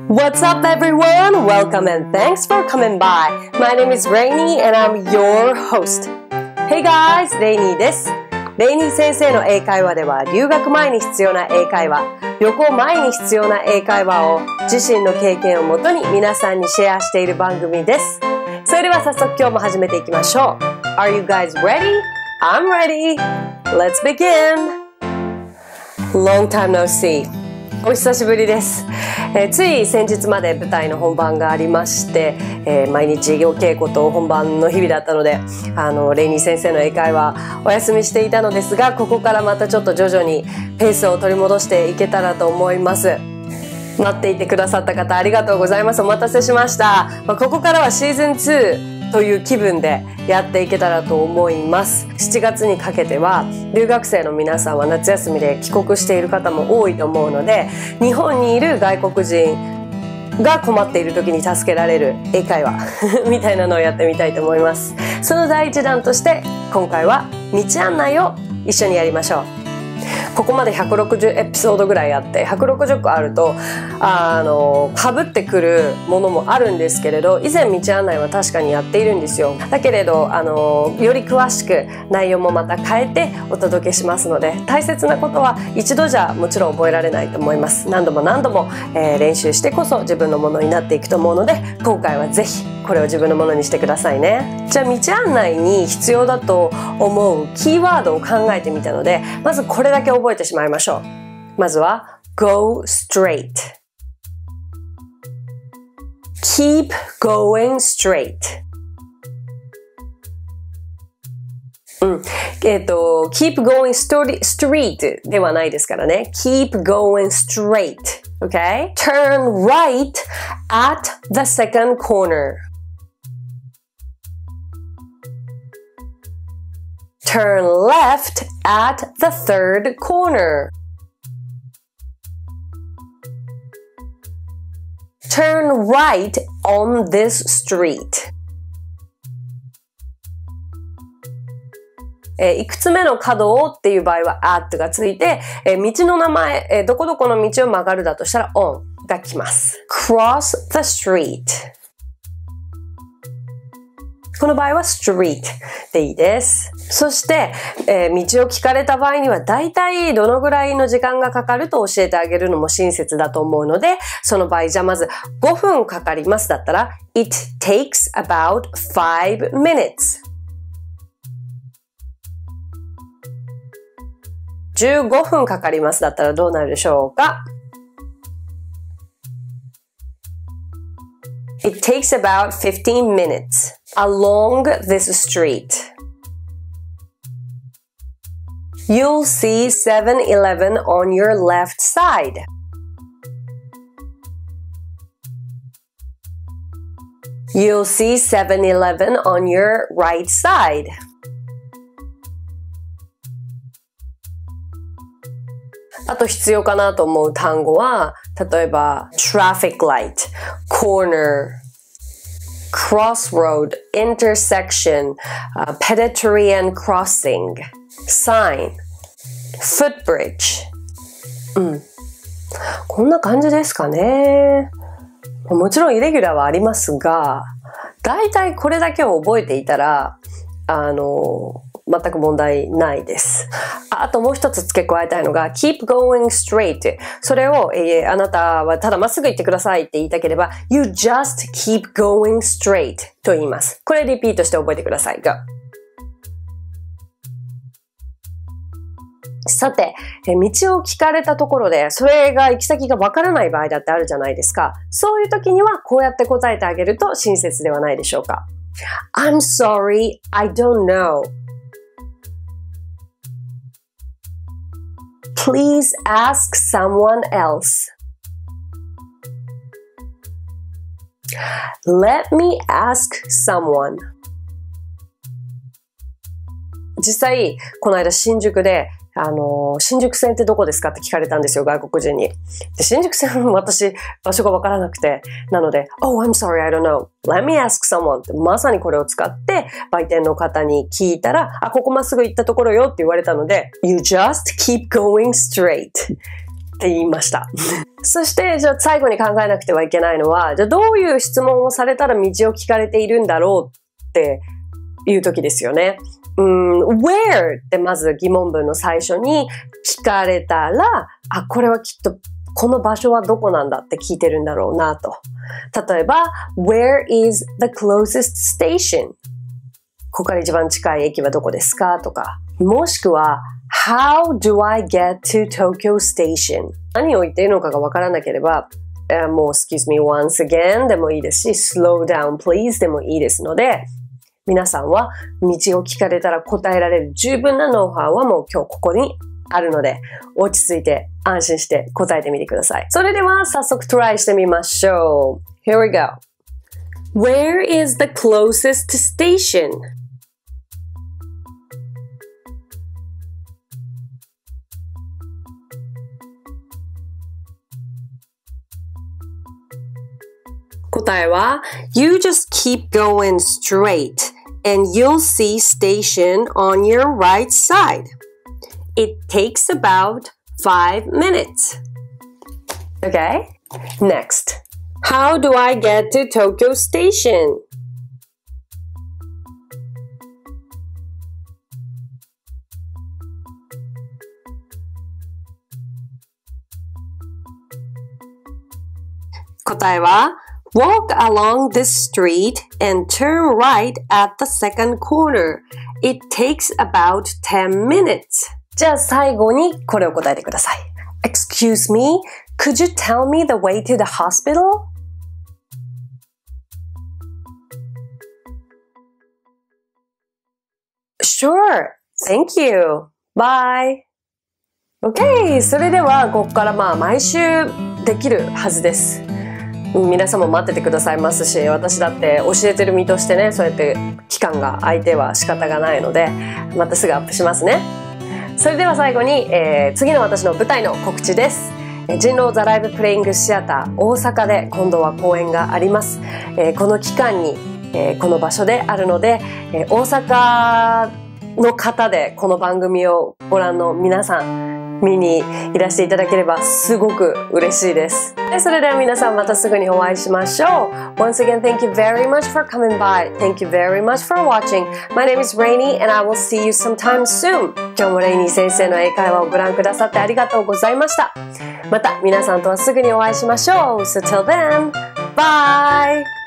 What's up, everyone? Welcome and thanks for coming by. My name is Rainy and I'm your host. Hey guys, Rainy です。レイニー先生の英会話では、留学前に必要な英会話、旅行前に必要な英会話を自身の経験をもとに皆さんにシェアしている番組です。それでは早速今日も始めていきましょう。Are you guys ready? I'm ready. Let's begin. Long time no see. お久しぶりです。つい先日まで舞台の本番がありまして、毎日お稽古と本番の日々だったので、レイニー先生の英会話お休みしていたのですが、ここからまたちょっと徐々にペースを取り戻していけたらと思います。待っていてくださった方ありがとうございます。お待たせしました。ここからはシーズン2という気分でやっていけたらと思います。7月にかけては留学生の皆さんは夏休みで帰国している方も多いと思うので、日本にいる外国人が困っている時に助けられる英会話みたいなのをやってみたいと思います。その第一弾として今回は道案内を一緒にやりましょう。ここまで160エピソードぐらいあって160個あると被ってくるものもあるんですけれど、以前道案内は確かにやっているんですよ。だけれどより詳しく内容もまた変えてお届けしますので、大切なことは一度じゃもちろん覚えられないと思います。何度も何度も、練習してこそ自分のものになっていくと思うので、今回はぜひこれを自分のものにしてくださいね。じゃあ道案内に必要だと思うキーワードを考えてみたので、まずこれだけ覚えてしまいましょう。まずは Go straight. Keep going straight. Keep going street ではないですからね。Keep going straight. Okay? Turn right at the second corner.Turn left at the third corner. Turn right on this street. いくつ目の角をっていう場合は at がついて、道の名前、どこどこの道を曲がるだとしたら on が来ます。Cross the street.この場合は street でいいです。そして、道を聞かれた場合にはだいたいどのぐらいの時間がかかると教えてあげるのも親切だと思うので、その場合じゃあまず5分かかりますだったら It takes about 5 minutes。15分かかりますだったらどうなるでしょうか。It takes about 15 minutes along this street. You'll see 7-Eleven on your left side. You'll see 7-Eleven on your right side. あと必要かなと思う単語は、例えば traffic light, corner, crossroad, intersection, pedestrian crossing, sign, footbridge、こんな感じですかね。もちろんイレギュラーはありますが、だいたいこれだけを覚えていたら全く問題ないです。あともう一つ付け加えたいのが keep going straight。それを、あなたはただまっすぐ行ってくださいって言いたければ you just keep going straight と言います。これリピートして覚えてください。Go。さて、道を聞かれたところでそれが行き先がわからない場合だってあるじゃないですか。そういう時にはこうやって答えてあげると親切ではないでしょうか。I'm sorry, I don't know.Please ask someone else. Let me ask someone. 実際、この間新宿で、新宿線ってどこですかって聞かれたんですよ、外国人に。で、新宿線私、場所がわからなくて。なので、Oh, I'm sorry, I don't know. Let me ask someone. ってまさにこれを使って、売店の方に聞いたら、ここまっすぐ行ったところよって言われたので、You just keep going straight. って言いました。そして、じゃあ最後に考えなくてはいけないのは、じゃあどういう質問をされたら道を聞かれているんだろうっていう時ですよね。where ってまず疑問文の最初に聞かれたら、あ、これはきっとこの場所はどこなんだって聞いてるんだろうなと。例えば、where is the closest station? ここから一番近い駅はどこですかとか。もしくは、how do I get to Tokyo Station? 何を言っているのかがわからなければ、もう excuse me once again でもいいですし、slow down please でもいいですので、皆さんは道を聞かれたら答えられる十分なノウハウはもう今日ここにあるので、落ち着いて安心して答えてみてください。それでは早速トライしてみましょう。Here we go. Where is the closest station? 答えは You just keep going straight and you'll see station on your right side. It takes about 5 minutes. Okay? Next. How do I get to Tokyo Station?答えは Walk along this street and turn right at the second corner. It takes about 10 minutes. じゃあ最後にこれを答えてください。Excuse me, could you tell me the way to the hospital? Sure, thank you. Bye. OK, それではここから毎週できるはずです。皆さんも待っててくださいますし、私だって教えてる身としてね、そうやって期間が空いては仕方がないので、またすぐアップしますね。それでは最後に、次の私の舞台の告知です。人狼ザライブプレイングシアター大阪で今度は公演があります。この期間に、この場所であるので、大阪の方でこの番組をご覧の皆さん、見にいらしていただければすごく嬉しいです。それでは皆さんまたすぐにお会いしましょう。Once again, thank you very much for coming by. Thank you very much for watching. My name is Rainy and I will see you sometime soon. 今日もレイニー先生の英会話をご覧くださってありがとうございました。また皆さんとはすぐにお会いしましょう。So till then, bye!